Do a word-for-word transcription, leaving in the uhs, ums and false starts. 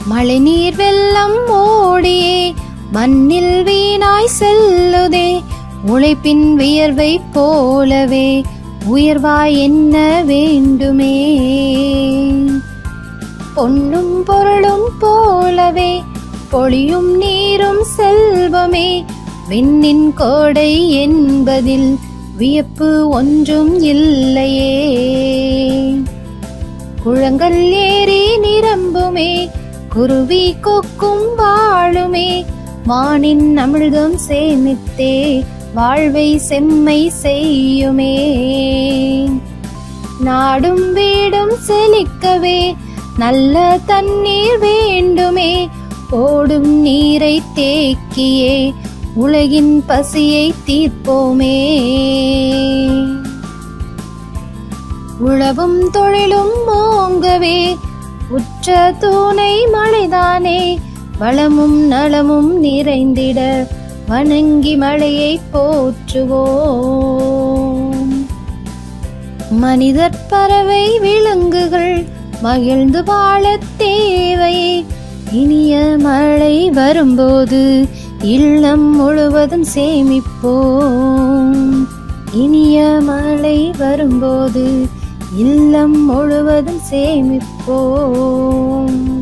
மழைநீர் வெள்ளம் ஓடியே மண்ணில் வீணாய் செல்லுதே. உழைப்பின் வியர்வை போலவே உயர்வாய் என்ன வேண்டுமே. பொன்னும் பொருளும் போலவே பொழியும் நீரும் செல்வமே. விண்ணின் கோடை என்பதில் வியப்பு ஒன்றும் இல்லையே. குளங்கள் ஏறி நிரம்புமே, குருவி கொக்கும் வாழுமே. வானின் அமிழ்தம் சேமித்தே வாழ்வை செம்மை செய்யுமே. நாடும் வீடும் செழிக்கவே நல்ல தண்ணீர் வேண்டுமே. ஓடும் நீரை தேக்கியே உலகின் பசியை தீர்ப்போமே. உழவும் தொழிலும் ஓங்கவே உற்ற துணை மழைதானே. வளமும் நலமும் நிறைந்திட வணங்கி மழையை போற்றுவோம். மனிதர் பறவை விலங்குகள் மகிழ்ந்து வாழத் தேவையே. இனிய மழை வரும்போது இல்லம் முழுவதும் சேமிப்போம். இனிய மழை வரும்போது இல்லம் முழுவதும் சேமிப்போம்.